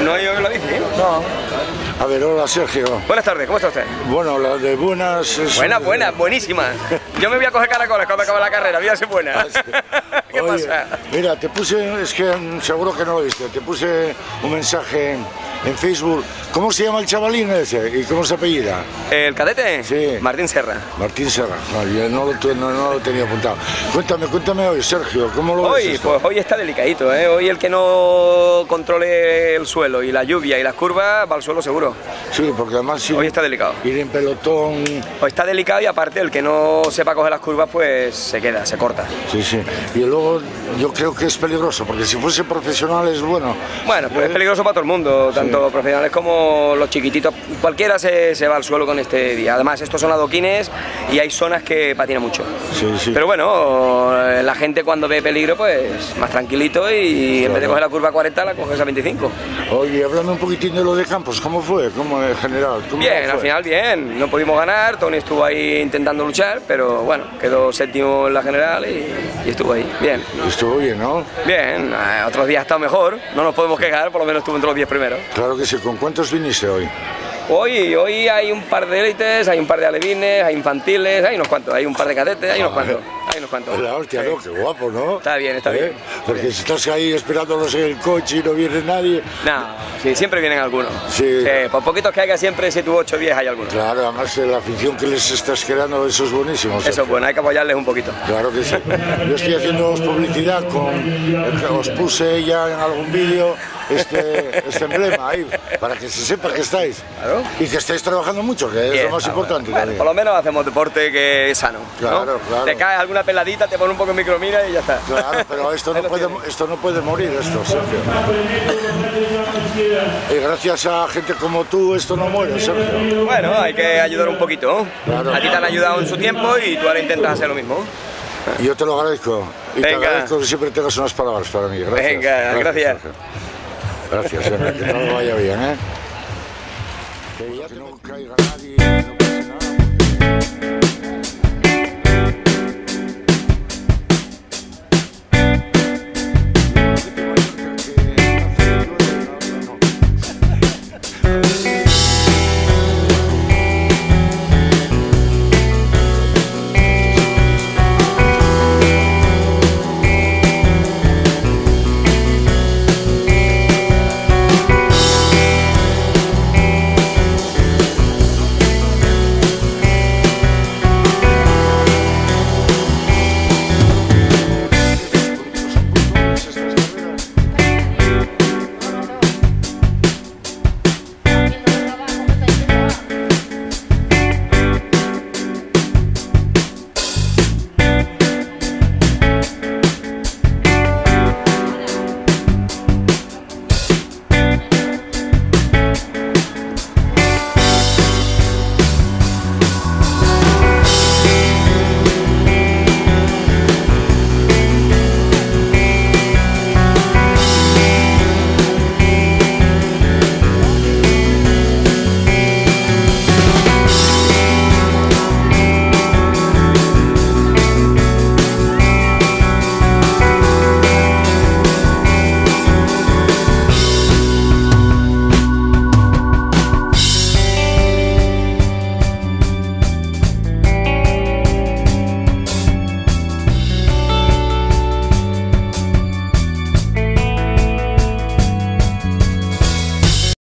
¿No he oído la bici? No. A ver, hola Sergio. Buenas tardes, ¿cómo está usted? Bueno, la de buenas es... Buena, buenísima. Yo me voy a coger caracoles cuando acabe la carrera, voy a ser buena. ¿Qué Oye, pasa? Mira, te puse, es que seguro que no lo viste, te puse un mensaje en Facebook. ¿Cómo se llama el chavalín ese y cómo se apellida? ¿El cadete? Sí. Martín Serra. Martín Serra. No, yo no lo tenía apuntado. Cuéntame hoy, Sergio, ¿cómo lo ves esto? Pues hoy está delicadito, ¿eh? Hoy el que no controle el suelo y la lluvia y las curvas va al suelo seguro. Sí, porque además Hoy está delicado. ir en pelotón... Hoy está delicado y aparte el que no sepa coger las curvas pues se queda, se corta. Sí. Y luego yo creo que es peligroso, porque si fuese profesional es bueno. Bueno, pues es peligroso para todo el mundo, tanto profesionales como los chiquititos. Cualquiera se va al suelo con este día. Además, estos son adoquines y hay zonas que patina mucho. Sí. Pero bueno, la gente cuando ve peligro, pues más tranquilito y en vez de coger la curva 40, la coges a 25. Oye, háblame un poquitín de lo de Campos, ¿cómo fue? ¿Cómo en general? Bien, al final bien, no pudimos ganar, Tony estuvo ahí intentando luchar, pero bueno, quedó séptimo en la general y estuvo ahí, bien. Estuvo bien, ¿no? Bien, otros días ha estado mejor, no nos podemos quejar, por lo menos estuvo entre los 10 primeros. Claro que sí, ¿con cuántos viniste hoy? Hoy hay un par de élites, hay un par de alevines, hay infantiles, hay unos cuantos, hay un par de cadetes, hay unos cuantos. La hostia, no, qué guapo, ¿no? Está bien, está bien. Porque si estás ahí esperándolos en el coche y no viene nadie... No, sí, siempre vienen algunos. Sí. Por poquitos que haya siempre 7 u 8 10 hay algunos. Claro, además la afición que les estás creando, eso es buenísimo. Eso es bueno, hay que apoyarles un poquito. Claro que sí. Yo estoy haciendo publicidad os puse ya en algún vídeo este emblema ahí, para que se sepa que estáis. Claro. Y que estáis trabajando mucho, que es lo más importante. Bueno, por lo menos hacemos deporte que es sano. Claro, ¿no? claro. Te cae alguna peladita, te pone un poco de micromira y ya está. Claro, pero esto no puede morir, Sergio. Y gracias a gente como tú, esto no muere, Sergio. Bueno, hay que ayudar un poquito. Claro. A ti te han ayudado en su tiempo y tú ahora intentas hacer lo mismo. Y yo te lo agradezco. Y Venga. te agradezco que siempre tengas unas palabras para mí. Gracias. Venga, gracias. Gracias, Sergio. Que todo vaya bien, ¿eh? Que no caiga nada.